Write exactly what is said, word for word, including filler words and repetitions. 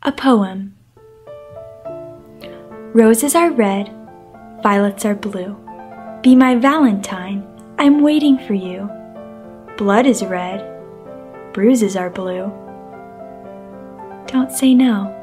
A poem. Roses are red, violets are blue. Be my Valentine, I'm waiting for you. Blood is red, bruises are blue. Don't say no.